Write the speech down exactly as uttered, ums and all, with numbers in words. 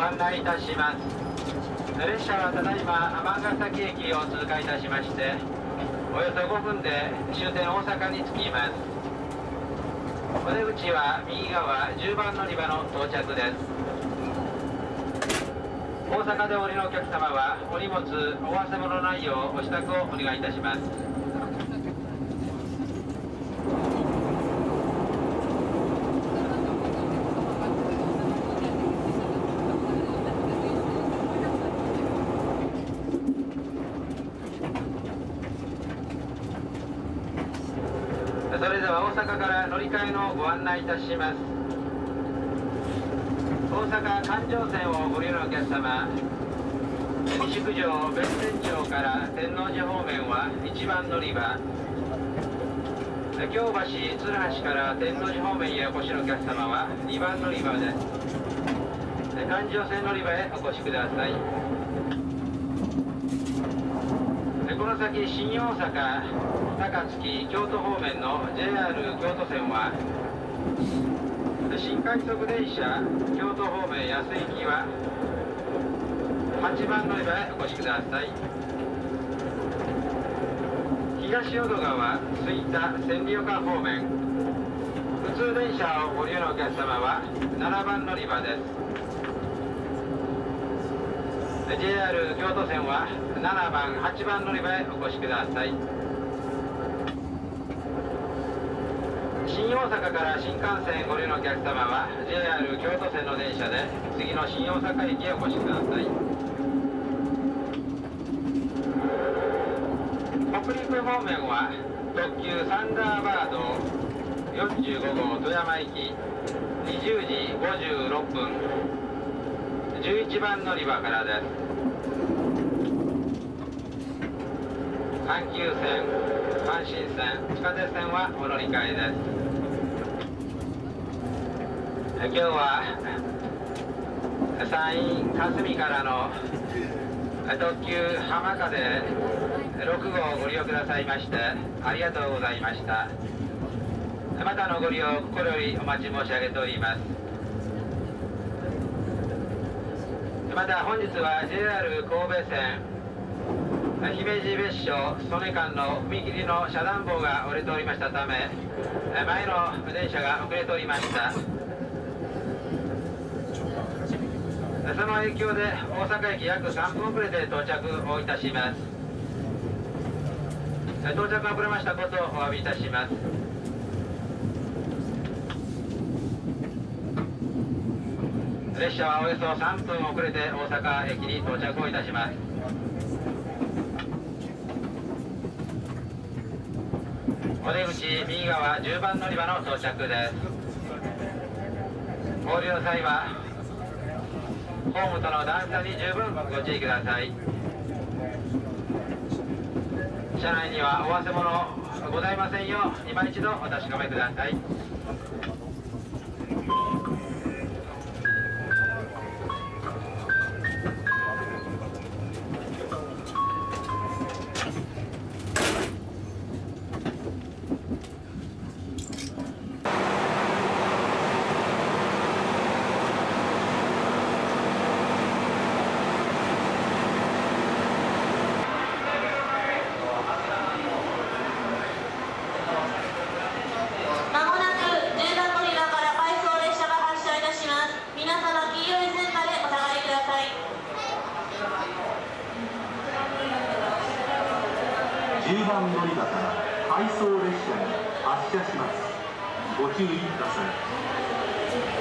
案内いたします。列車はただいま尼崎駅を通過いたしまして、およそごふんで終点大阪に着きます。お出口は右側じゅうばん乗り場の到着です。大阪でお降りのお客様はお荷物、お忘れ物ないようお支度をお願いいたします。それでは大阪から乗り換えのご案内いたします。大阪環状線をご利用のお客様、西九条弁天町から天王寺方面はいちばん乗り場、京橋鶴橋から天王寺方面へお越しのお客様はにばん乗り場です。環状線乗り場へお越しください。この先新大阪、高槻、京都方面の ジェイアール 京都線は新快速電車京都方面安行きははちばん乗り場へお越しください。東淀川、吹田、千里丘方面普通電車をご利用のお客様はななばん乗り場です。 ジェイアール 京都線はななばん、はちばん乗り場へお越しください。新大阪から新幹線ご利用のお客様は ジェイアール 京都線の電車で次の新大阪駅へお越しください。北陸方面は特急サンダーバードよんじゅうごごう富山行きにじゅうじごじゅうろっぷんじゅういちばん乗り場からです。阪急線、阪神線、地下鉄線はお乗り換えです。今日は山陰霞からの特急浜風ろくごうをご利用くださいましてありがとうございました。またのご利用心よりお待ち申し上げております。また本日は ジェイアール 神戸線姫路別所曽根間の踏切の遮断棒が折れておりましたため前の電車が遅れておりました。その影響で大阪駅約さんぷん遅れて到着をいたします。到着が遅れましたことをお詫びいたします。列車はおよそさんぷん遅れて大阪駅に到着をいたします。お出口右側じゅうばん乗り場の到着です。お降りの際はホームとの段差に十分ご注意ください。車内にはお忘れ物ございませんよう今一度お確かめください。 じゅうばん乗り場から回送列車に発車します。ご注意ください。